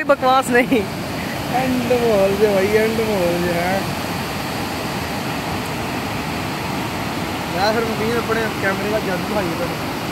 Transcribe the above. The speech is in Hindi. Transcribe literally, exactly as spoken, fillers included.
बकवास नहीं, एंड माहौल जो भाई एंड माहौल जो है। मैं फिर मकीन अपने कैमरे का जादू भाई